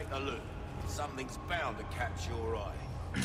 Now look, something's bound to catch your eye.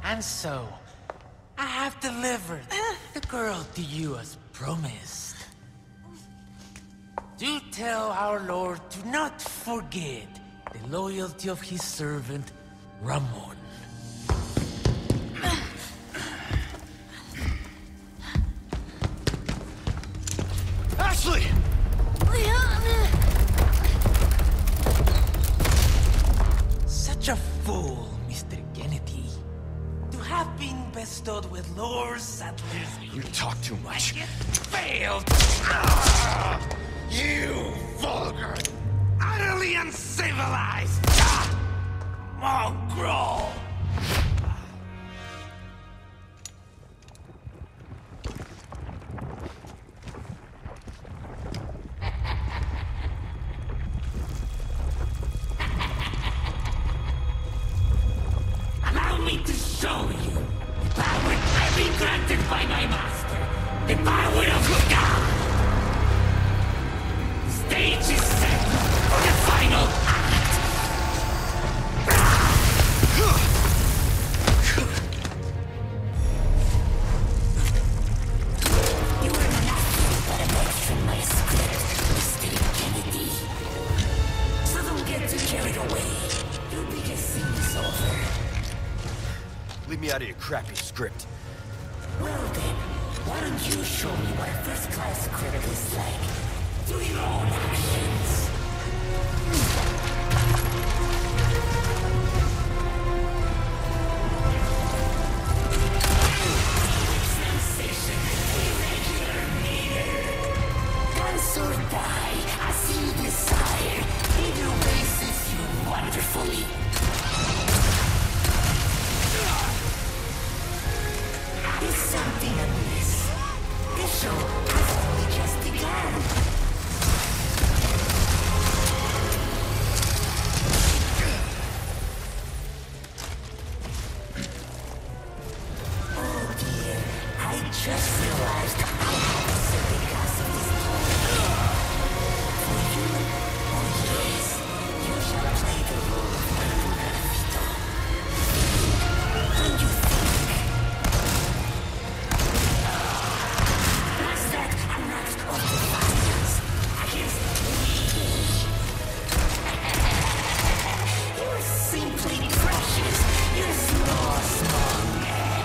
And so, I have delivered the girl to you as promised. Do tell our Lord to not forget the loyalty of his servant, Ramon. Ashley! Such a fool, Mr. Kennedy. To have been bestowed with Lord Sattler's... You talk too much. Failed! You vulgar, utterly uncivilized mongrel! Allow me to show you the power I've been granted by my master. The power of God. The stage is set for the final act. You are nothing but a match from my script, Mr. Kennedy. So don't get too carried away. Your biggest scene is over. Leave me out of your crappy script. Well then, why don't you show me what a first-class script is like? Through your own actions. Sensation, irregular meter. Dance or die, as you desire. Either way suits you wonderfully. Is something amiss? This show has only just begun. Oh dear, I just realized I haven't said the cast of this play. For you, oh yes, you shall play the role of Manuel Garfito. Don't you think? That's that an act of defiance against me. You're simply precious. You're small, small man.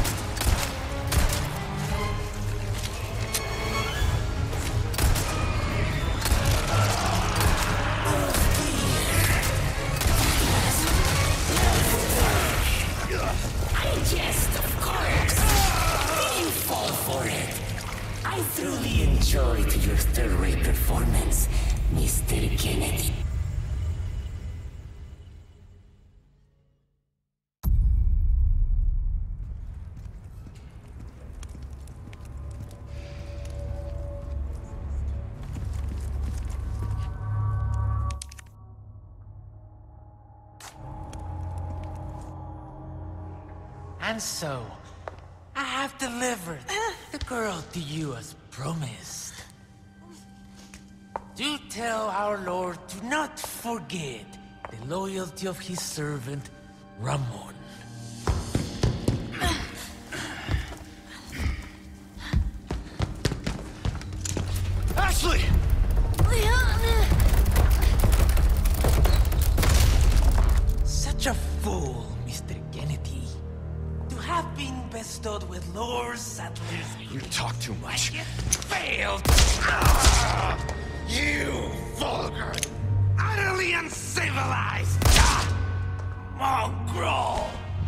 I jest, of course. Did you fall for it? I truly enjoyed your third-rate performance, Mr. Kennedy. And so, I have delivered the girl to you as promised. Do tell our Lord to not forget the loyalty of his servant, Ramon. Ashley! Such a fool, Mr. Kennedy. To have been bestowed with Lord Sattler's... You talk too much. Failed! You vulgar, utterly uncivilized mongrel!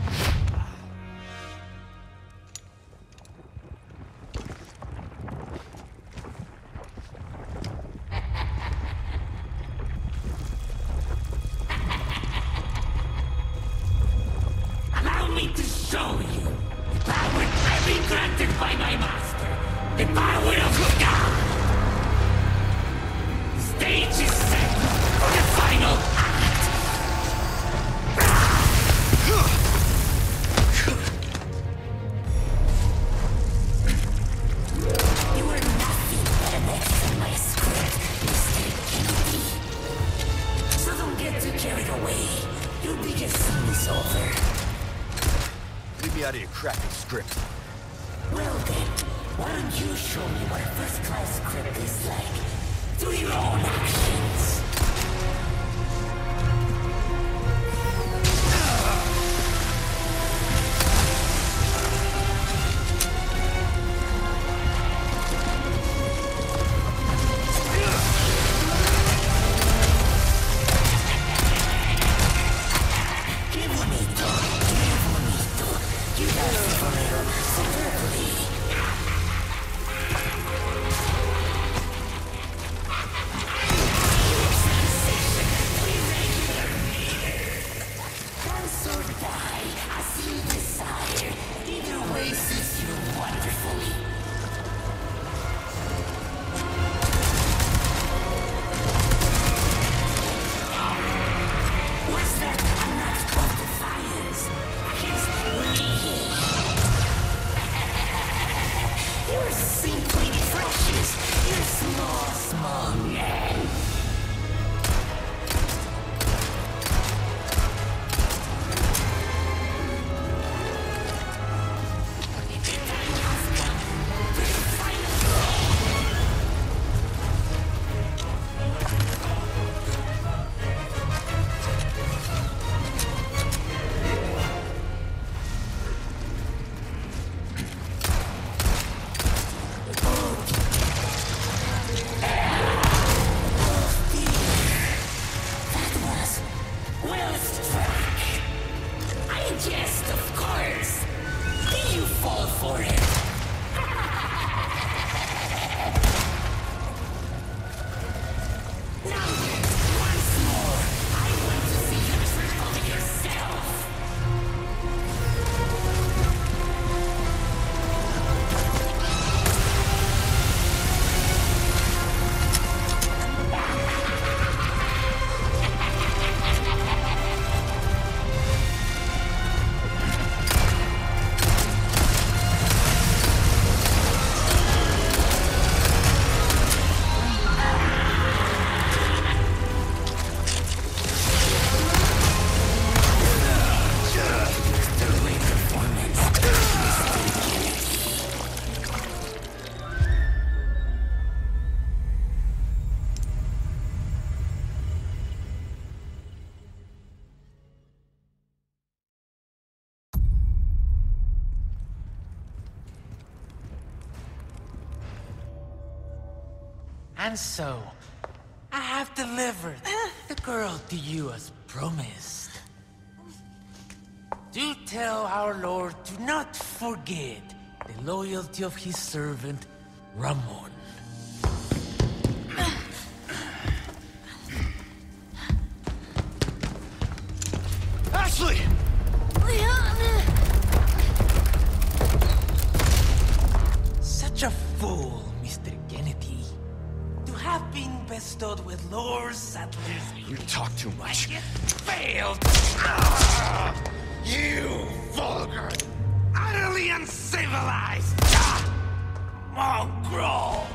Allow me to show you the power I've been granted by my master. The power of God. The stage is set for the final act. You are nothing but an extra in my script, Mr. Kennedy. So don't get too carried away. Your biggest scene is over. Leave Leave me out of your crappy script. Well then, why don't you show me what a first-class script is like? Through your own actions. And so, I have delivered the girl to you as promised. Do tell our Lord to not forget the loyalty of his servant, Ramon. Ashley! Such a fool, Mr. Kennedy. To have been bestowed with Lord Sattler's... You talk too much. It failed! You vulgar, Utterly uncivilized! Mongrel!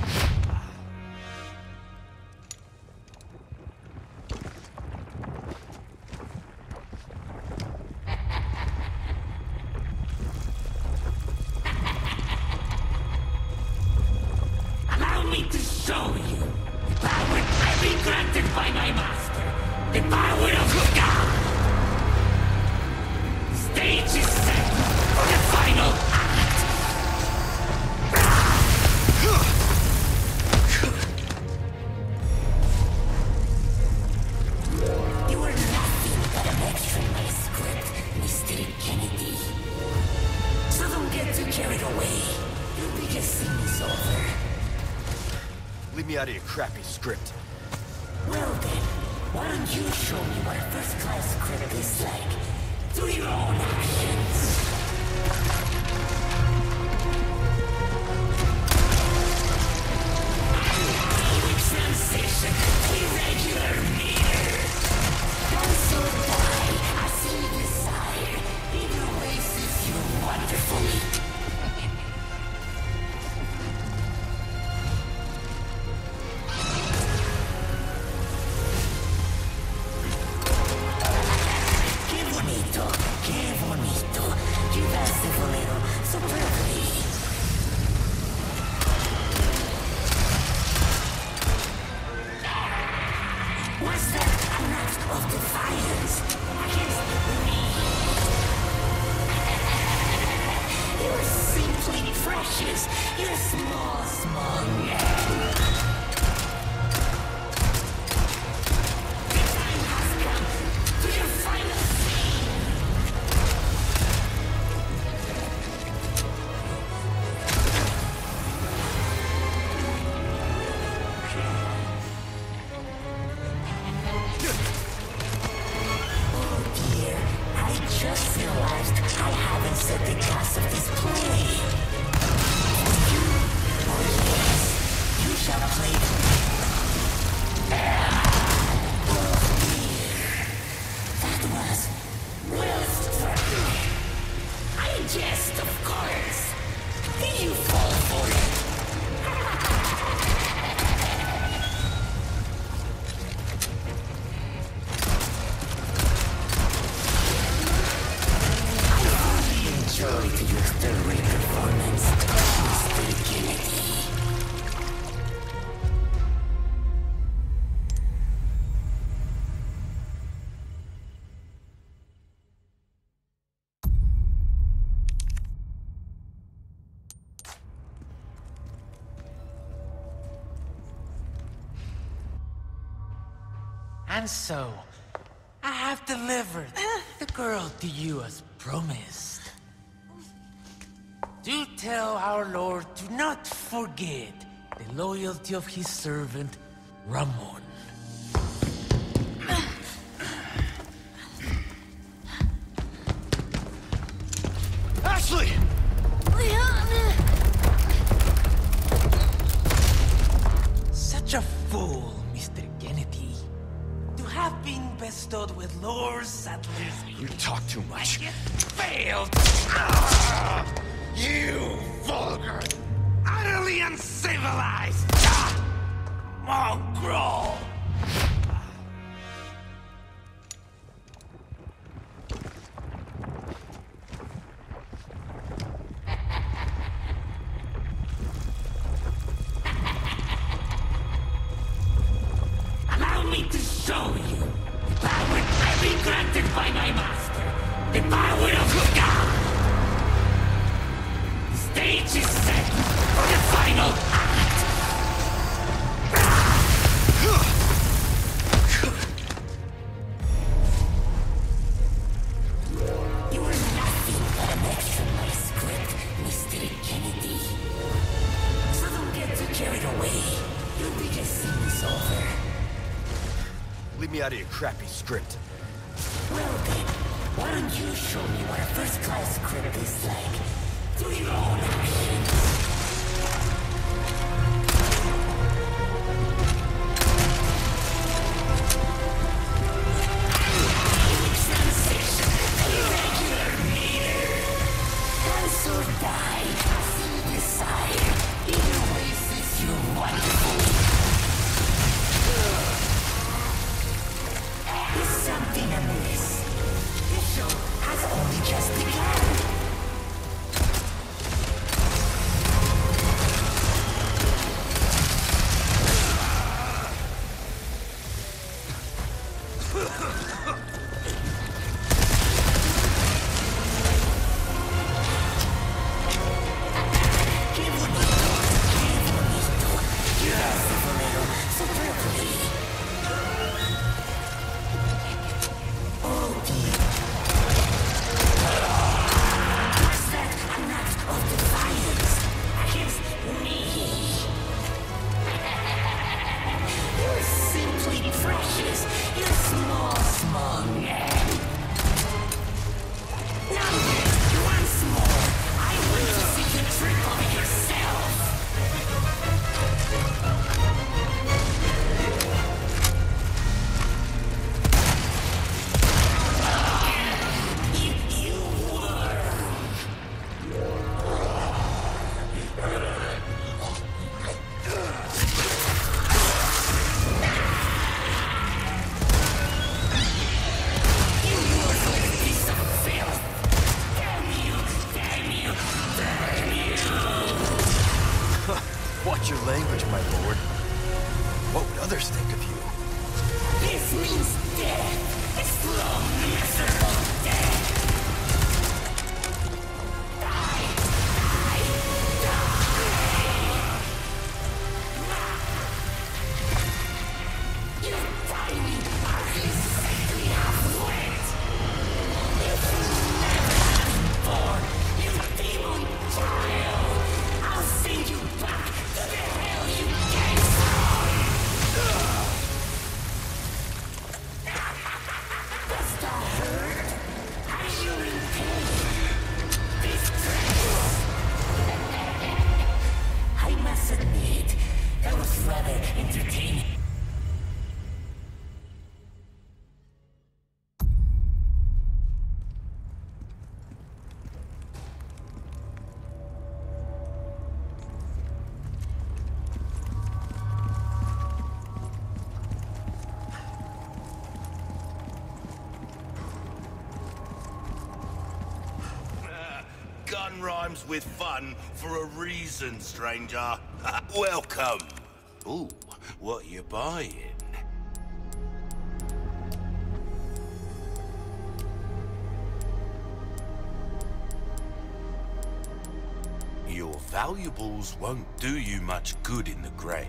Allow me to show you the power I've been granted by my master. The power of God. Stage is set for the final act. You are nothing but an extra in my script, Mr. Kennedy. So don't get too carried away. Your biggest scene is over. leave me out of your crappy script. Well then, why don't you show me what a first-class script is like? Through your own actions. Sensation, irregular meter. Dance or die, as you desire. Either way suits you wonderfully. Qué bonito, qué bonito. You of defiance against me. You're simply precious. You're small man. The time has come to your final scene. Oh dear, I just realized I haven't said the cast of this play. You, oh yes, you shall play. Oh dear, that was well struck. I jest, of course. Did you fall for it? Enjoyed your third-rate performance, Mr. Kennedy. And so, I have delivered the girl to you as promised. Do tell our Lord to not forget the loyalty of his servant, Ramon. Ashley! Such a fool, Mr. Kennedy. To have been bestowed with Lord Sattler's... You talk too much. Yet failed! You vulgar! Utterly uncivilized! Mongrel! Allow me to show you the power I've been granted by my master. The power of God. The stage is set for the final act. You are nothing but an extra in my script, Mr. Kennedy. So don't get too carried away. Your biggest scene is over. Leave me out of your crappy script. Well then, why don't you show me what a first-class script is like through your own actions? Sensation, irregular meter. Dance or die, as you desire. Either way suits you wonderfully. Is something amiss? This show has only just begun. You're simply precious. You're small. rhymes with fun for a reason, stranger. Welcome. Ooh, what you buying? Your valuables won't do you much good in the grave.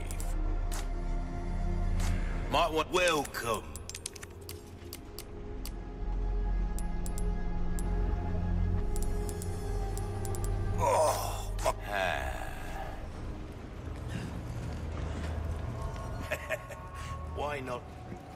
Might want welcome. Oh, why not?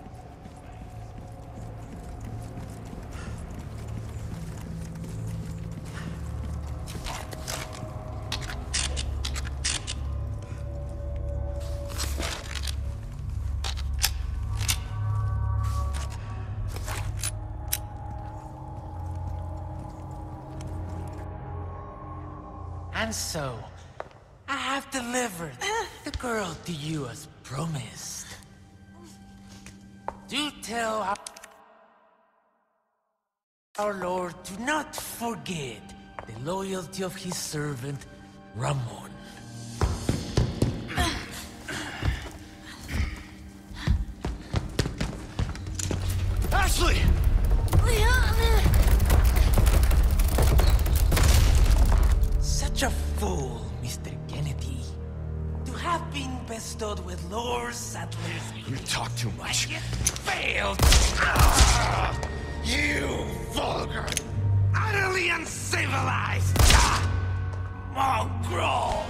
And so, I have delivered the girl to you as promised. Do tell our Lord to not forget the loyalty of his servant, Ramon. Ashley! Such a fool, Mr. Kennedy. To have been bestowed with Lord Sadler's... You talk too much. It failed! You vulgar! Utterly uncivilized! Mongrel!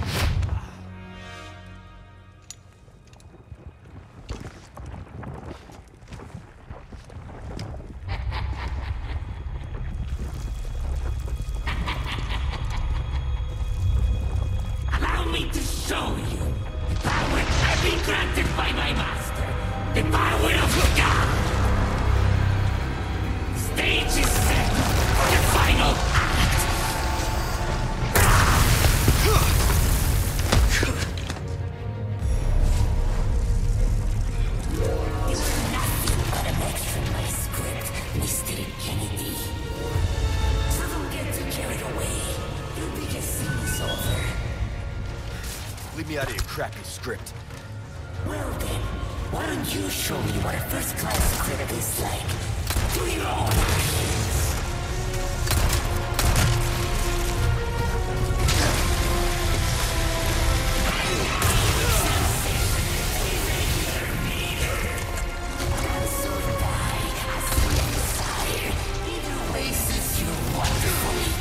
Allow me to show you the power I've been granted by my master. The power of God. The stage is set for the final act. You are nothing but a extra in my script, Mr. Kennedy. So don't get too carried away. Your biggest scene is over. Leave me out of your crappy script. Well then, why don't you show me what a first-class critic is like? Do your own actions. And so die as you desire. Either way suits you wonderfully.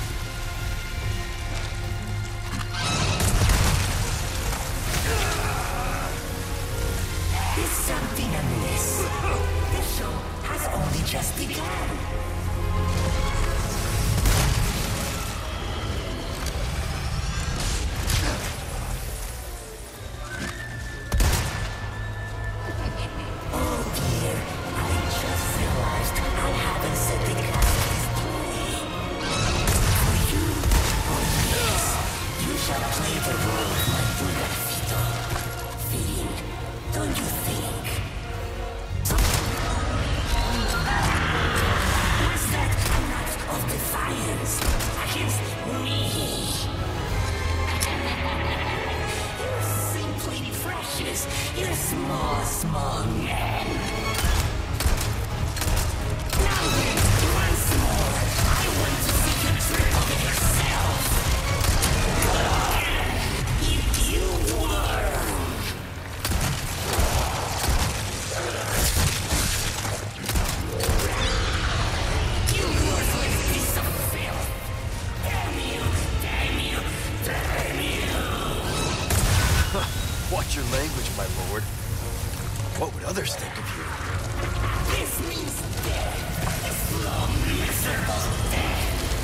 There's something amiss. The show has only just begun. Oh dear, I just realized I haven't set the classes play. For you, oh yes, you shall play the role of my Bugarfito. Fitting, don't you think? Was that an act of defiance against me? You're simply precious. You're small, small man. Now then, once more, I want to see you trip over yourself. If you were... You worthless piece of filth! Damn you! Damn you! Damn you! Watch your language, my lord. What would others think of you? This means death! A slow, miserable death!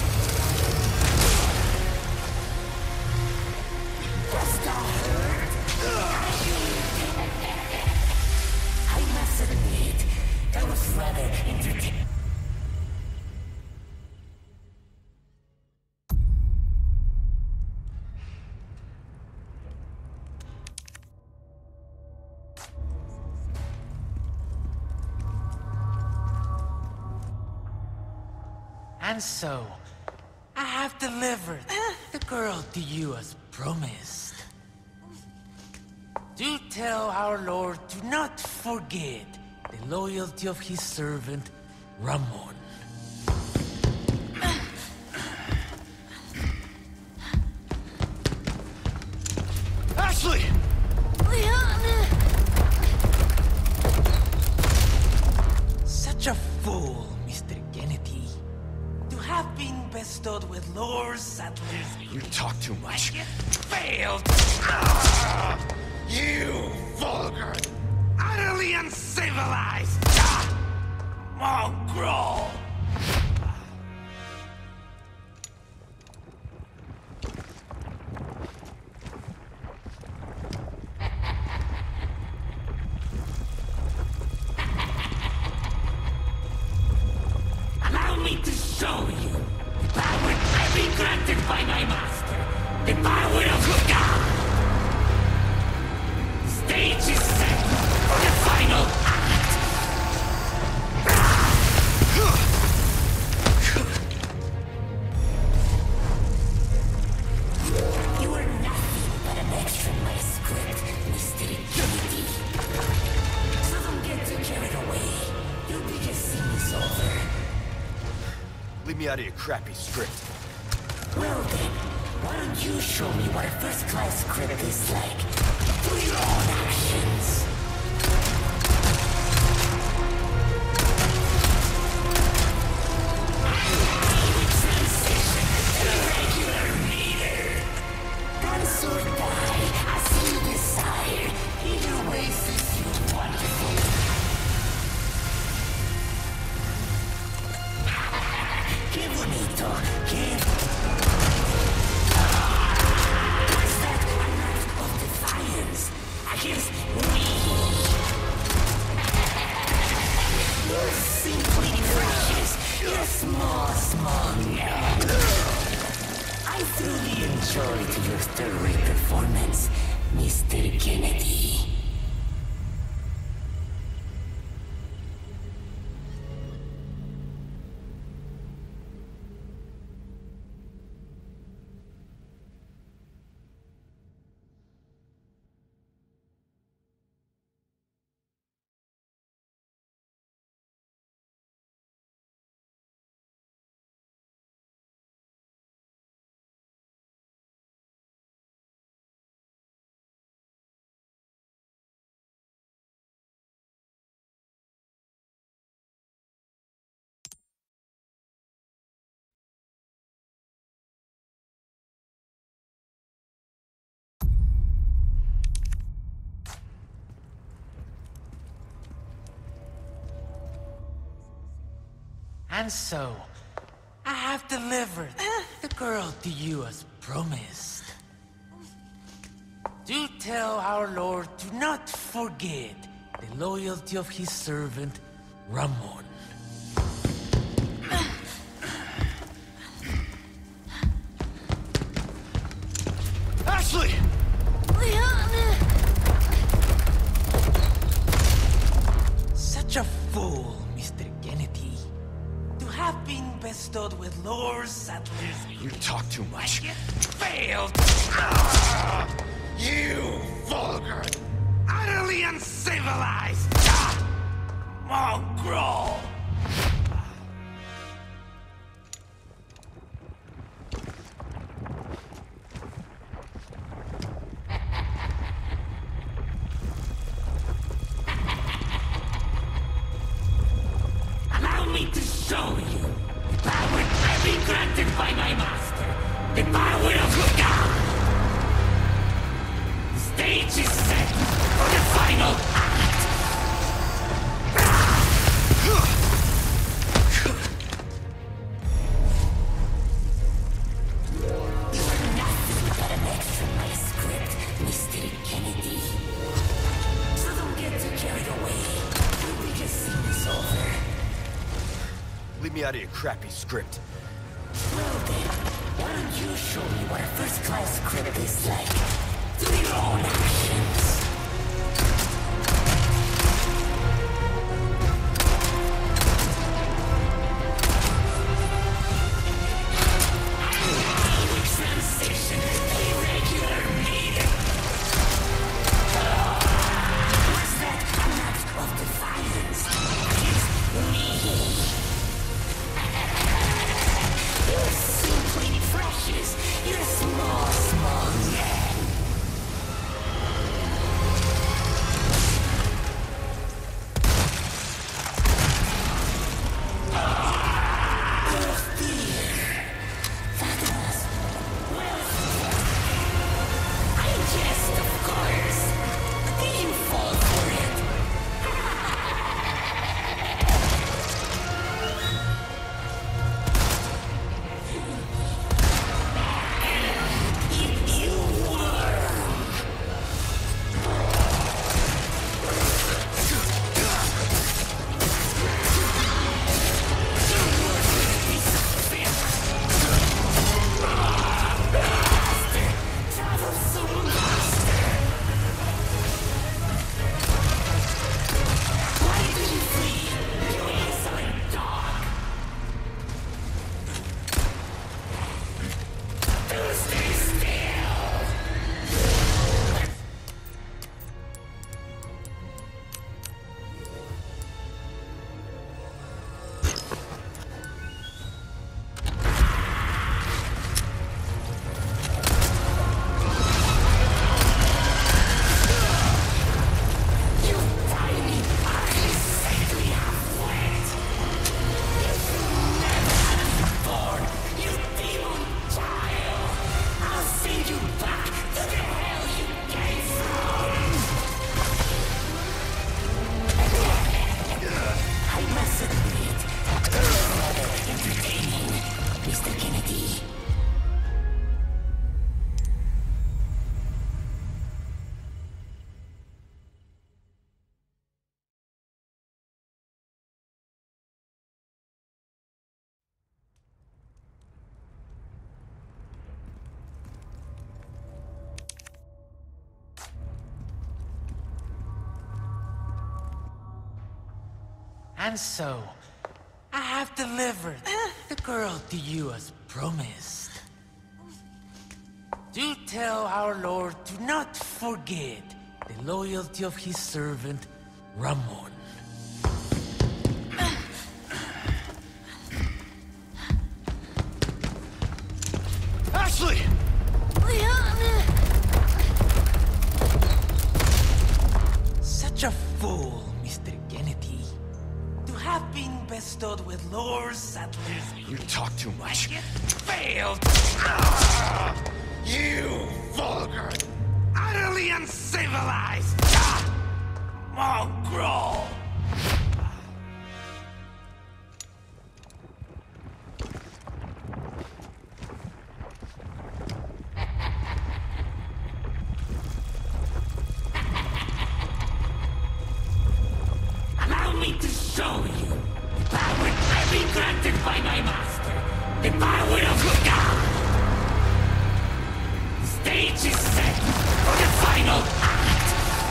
Does that hurt? I must admit, that was rather entertaining. And so, I have delivered the girl to you as promised. Do tell our Lord to not forget the loyalty of his servant, Ramon. Ashley! Such a fool, Mr. Kennedy. To have been bestowed with Lord Saddler's... You talk too much. It failed! You vulgar, Utterly uncivilized! Mongrel! Allow me to show you the power I've been granted by my master. The power of God. The stage is set for the final act. You are nothing but an extra in my script, Mr. Kennedy. So don't get too carried away. Your biggest scene is over. Leave me out of your crappy script. Well then, why don't you show me what a first-class script is like through your own actions? Dance or die, as you desire. Either way suits you wonderfully. Qué bonito, qué... What's that? An act of defiance against me. You're simply precious. You're small now. I truly enjoyed your third performance, Mr. Kennedy. And so, I have delivered the girl to you as promised. Do tell our Lord to not forget the loyalty of his servant, Ramon. Ashley! Such a fool, Mr. Kennedy. To have been bestowed with Lord Saddler's... You talk too much. It failed! you vulgar. Utterly uncivilized! Mongrel! Allow me to show you the power I've been granted by my master. The power of God. The stage is set for the final act. You are nothing but an extra in my script, Mr. Kennedy. So don't get too carried away. Your biggest scene is over. Leave me out of your crappy script. Well then, why don't you show me what a first-class script is like through your own actions? And so, I have delivered the girl to you as promised. Do tell our Lord to not forget the loyalty of his servant, Ramon. Ashley! Such a fool, Mr. Kennedy. To have been bestowed with Lord Sattler's... You talk too much. It failed! You vulgar, utterly uncivilized mongrel! Allow me to show you the power I've been granted by my master. The power of God. The stage is set for the final act.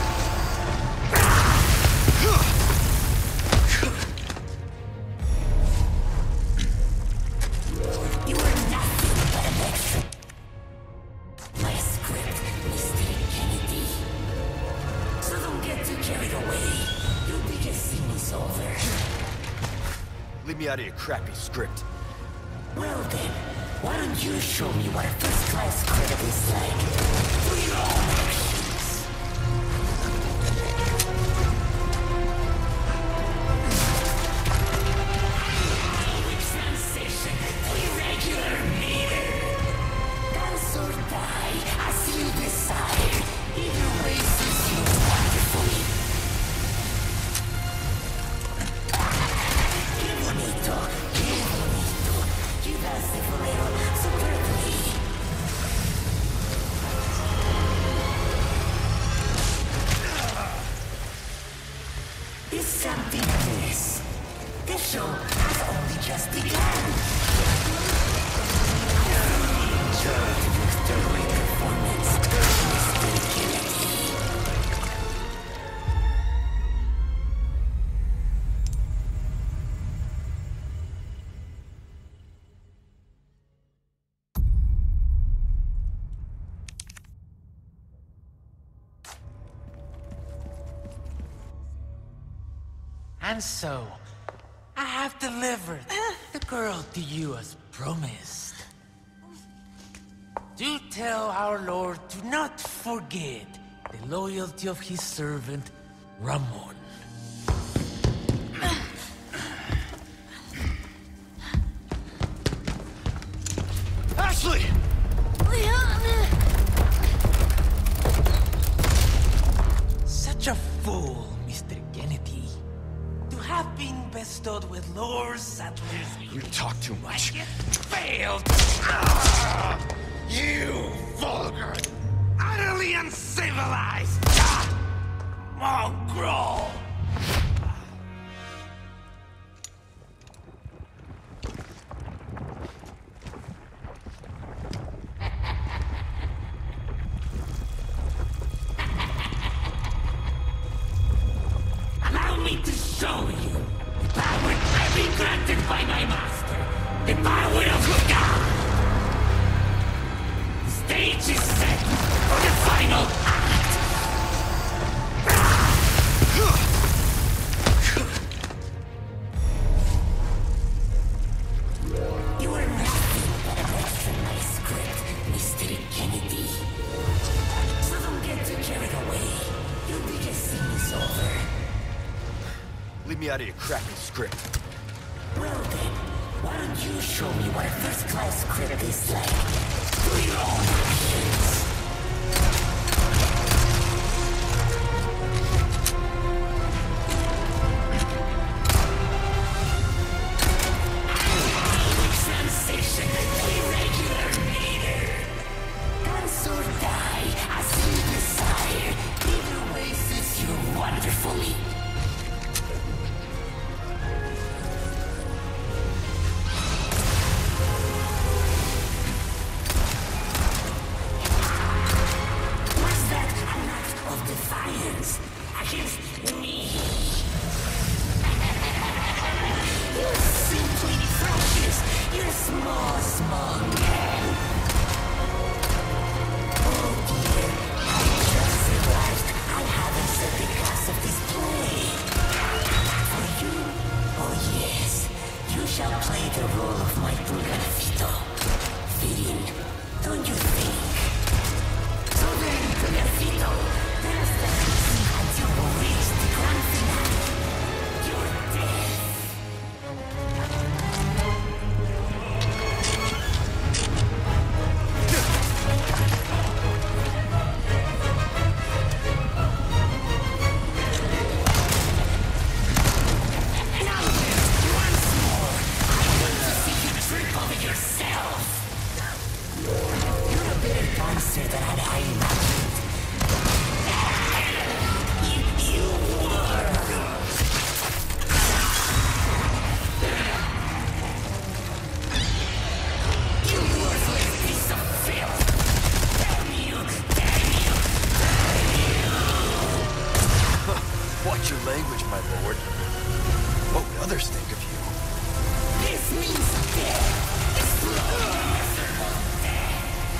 You are nothing but an extra. My script, Mr. Kennedy. So don't get too carried away. Your biggest scene is over. Leave me out of your crappy script. Well then, why don't you show me what a first-class credit is like through your own actions? With sensation, irregular meter. Dance or die, as you desire. Either way suits you wonderfully. Que bonito, que bonito. You dance the bolero superbly. Is something amiss? The show has only just begun. Enjoy your sterling performance, Mr. Kennedy. And so, I have delivered the girl to you as promised. Do tell our Lord to not forget the loyalty of his servant, Ramon. Ashley! Such a fool, Mr. Kennedy. To have been bestowed with Lord Sattler's... You talk too much. It failed! You vulgar, utterly uncivilized mongrel! Allow me to show you the power I've been granted by my master. The power of God. The stage is set for the final act. You are nothing but an extra in my script, Mr. Kennedy. So don't get too carried away. Your biggest scene is over. Leave me out of your crappy script. Well then, why don't you show me what a first-class credit is like through your own actions? With sensation, irregular meter. Dance or die, as you desire. Either way suits you wonderfully. shall play the role of my Pulgarcito. Fitting, don't you think? So then, Pulgarcito, there's the reason until we reach the grand finale. Your death. Watch your language, my lord. What would others think of you? This means death. It's miserable death.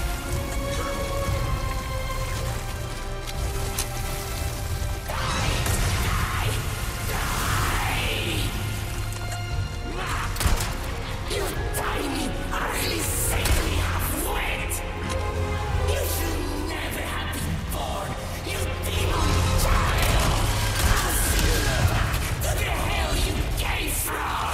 Die! You tiny, ugly, sickly half-wit! You should never have been born, you demon child! I'll see you back to the hell you came from!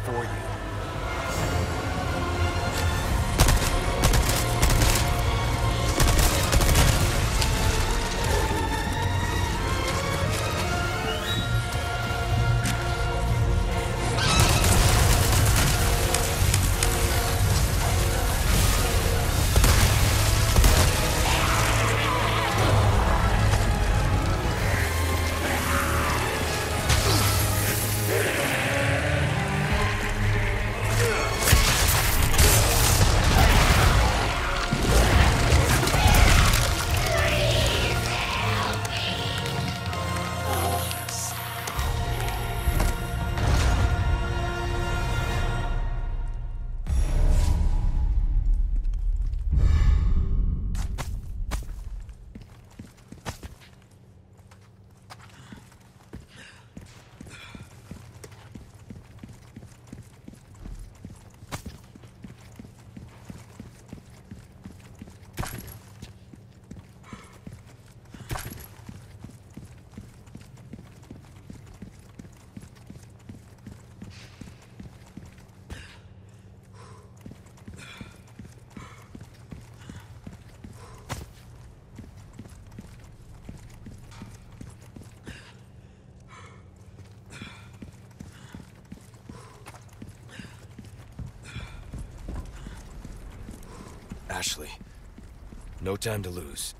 for you. Ashley, no time to lose.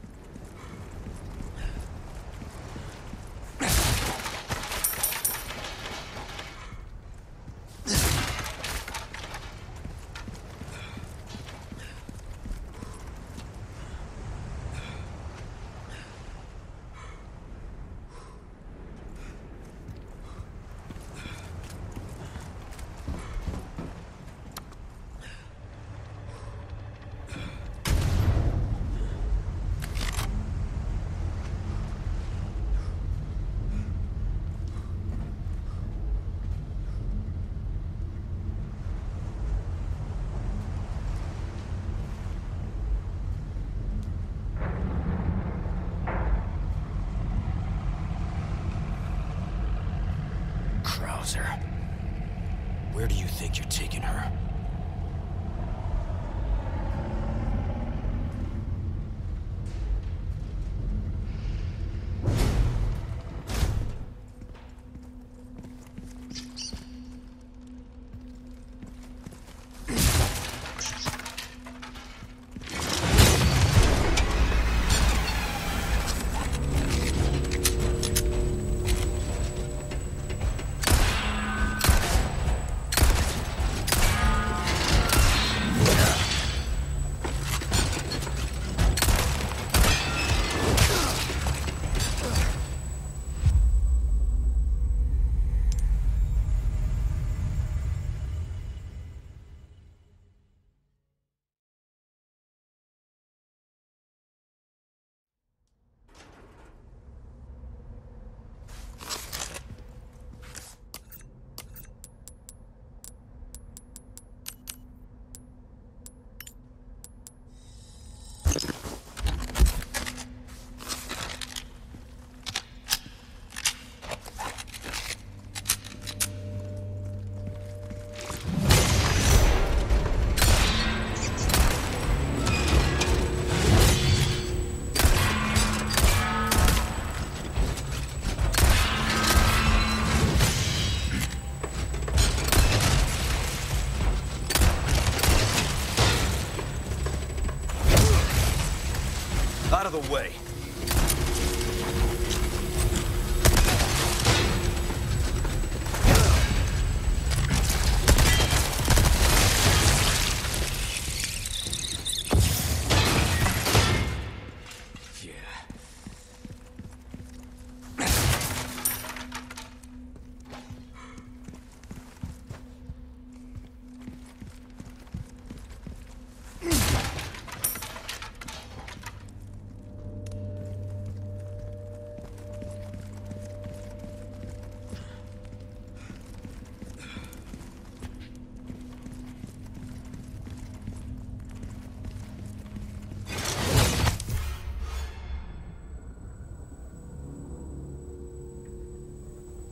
Krauser, where do you think you're taking her? Out of the way.